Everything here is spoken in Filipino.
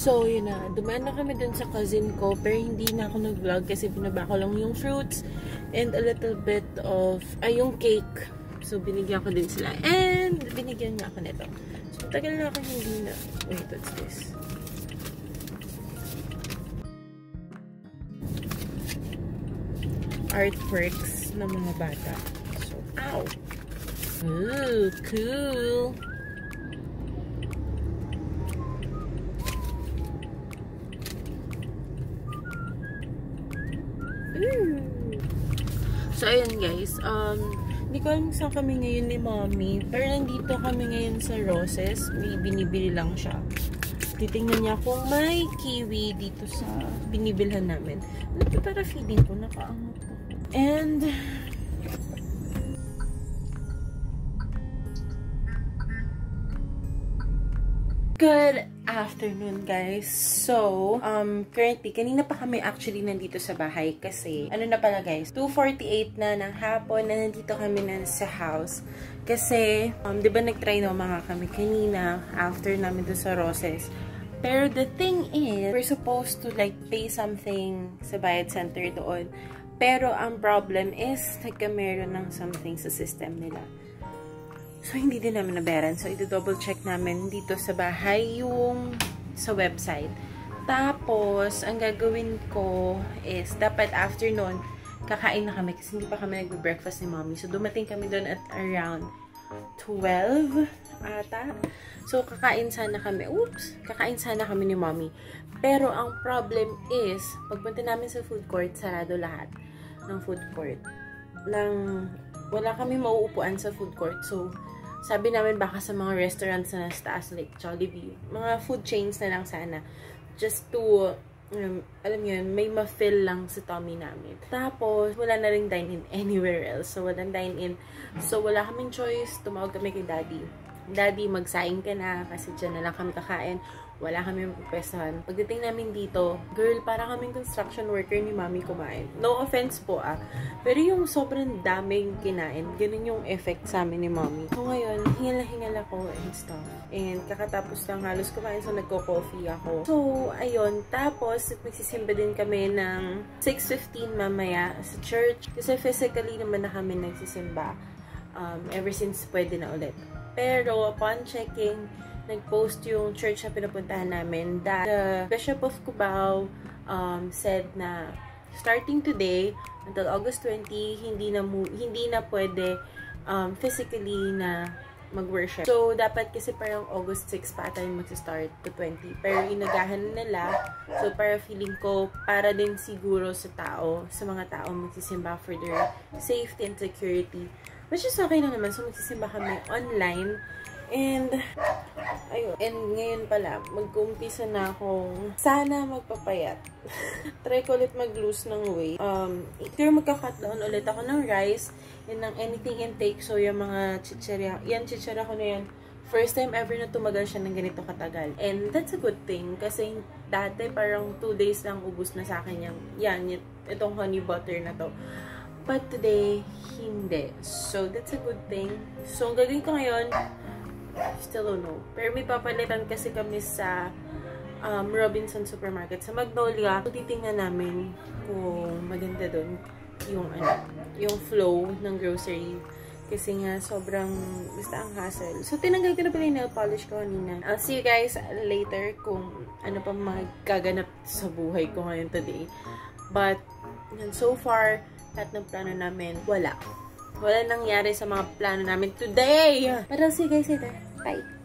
So, yun na. Dumaan na kami dun sa cousin ko, pero hindi na ako nag-vlog kasi binaba ko lang yung fruits and a little bit of, yung cake. So, binigyan ko din sila. And, binigyan niya ako nito. So, tagal na ako hindi na. Wait, what's this? Artworks ng mga bata. So, ow! Ooh, cool! So, ayun guys. Hindi ko alam saan kami ngayon ni Mommy. Pero nandito kami ngayon sa Roses. May binibili lang siya. Titingnan niya kung may kiwi dito sa binibilhan namin. Ano ito para feeling ko? Nakaangot ko. And good afternoon, guys. So, currently, kanina pa kami actually nandito sa bahay kasi, ano na pala guys, 2:48 na ng hapon na nandito kami na sa house. Kasi, di ba nag-try na mga kami kanina after namin doon sa Roses. Pero the thing is, we're supposed to like pay something sa Bayad Center doon. Pero ang problem is, nagka-meron ng something sa system nila. So, hindi din namin nabayaran. So, ito-double check namin dito sa bahay yung sa website. Tapos, ang gagawin ko is, dapat afternoon, kakain na kami kasi hindi pa kami nagbe-breakfast ni Mommy. So, dumating kami doon at around 12 ata. So, kakain sana kami. Oops! Kakain sana kami ni Mommy. Pero, ang problem is, pagpunta namin sa food court, sarado lahat ng food court. Wala kami mauupuan sa food court. So, sabi namin baka sa mga restaurants na nasa taas, like Jollibee, mga food chains na lang sana. Just to, alam yun, may ma-fill lang sa tummy namin. Tapos, wala na rin dine-in anywhere else. So, walang dine-in. So, wala kaming choice. Tumawag kami kay Daddy. Daddy, magsaing ka na kasi dyan na lang kami kakain. Wala kami magpwestuhan. Pagdating namin dito, girl, para kaming construction worker ni Mommy kumain. No offense po pero yung sobrang daming kinain, ganun yung effect sa amin ni Mommy. So ngayon, hingal ako and stuff. And kakatapos lang halos kumain, so nagko-coffee ako. So, ayun. Tapos, magsisimba din kami ng 6:15 mamaya sa church. Kasi physically naman na kami nagsisimba. Ever since pwede na ulit. Pero, upon checking, nag-post yung church na pinapuntahan namin that the Bishop of Cubao said na starting today until August 20, hindi na pwede physically na mag-worship. So, dapat kasi parang August 6 pa tayo mag-start to 20. Pero inagahan nila. So, para feeling ko, para din siguro sa mga tao magsisimba for their safety and security. Which is okay na naman. So, magsisimba kami online. And, ayun. And ngayon pala, mag-umpisa na akong sana magpapayat. Try ko ulit mag-lose ng weight. Pero magka-cut down ulit ako ng rice and ng anything intake. So, yung mga chichirya. Yan, chichirya ko na yan. First time ever na tumagal siya ng ganito katagal. And that's a good thing. Kasi dati parang 2 days lang ubus na sa akin itong honey butter na to. But today, hindi. So, that's a good thing. So, ang gagawin ko ngayon, still don't know. Pero may papalitan kasi kami sa Robinson Supermarket sa Magnolia. So, titingnan namin kung maganda doon yung flow ng grocery. Kasi nga, sobrang basta ang hassle. So, tinanggal ko na pala yung nail polish ko kanina. I'll see you guys later kung ano pa magaganap sa buhay ko ngayon today. But, so far, lahat ng plano namin, wala nangyari sa mga plano namin today. But I'll see you guys later. Bye!